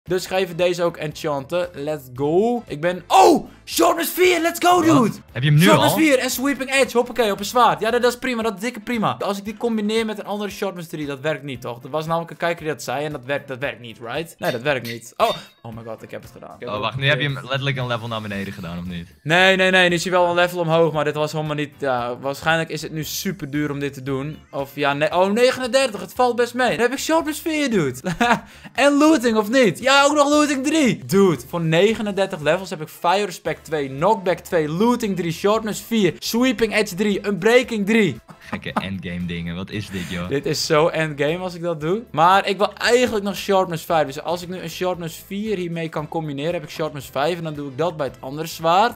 Dus ga even deze ook enchanten. Let's go. Ik ben... Oh! Sharpness 4, let's go, dude! Wat? Heb je hem nu Sharpness al? 4 en Sweeping Edge, hoppakee, op een zwaard. Ja, dat is prima, dat is dikke prima. Als ik die combineer met een andere Sharpness 3, dat werkt niet, toch? Er was namelijk een kijker die dat zei en dat werkt niet, right? Nee, dat werkt niet. Oh my god, ik heb het gedaan. Oh, wacht, nu heb je hem letterlijk een level naar beneden gedaan, of niet? Nee, nu is hij wel een level omhoog, maar dit was helemaal niet... Ja, waarschijnlijk is het nu super duur om dit te doen. Of ja, nee... Oh, 39, het valt best mee. Dan heb ik Sharpness 4, dude. En looting, of niet? Ja, ook nog looting 3. Dude, voor 39 levels heb ik Fire Respect 2, Knockback 2, looting 3, Sharpness 4, Sweeping Edge 3, Unbreaking 3. Gekke endgame dingen, wat is dit, joh? Dit is zo endgame als ik dat doe. Maar ik wil eigenlijk nog Sharpness 5. Dus als ik nu een Sharpness 4 hiermee kan combineren, heb ik Sharpness 5. En dan doe ik dat bij het andere zwaard.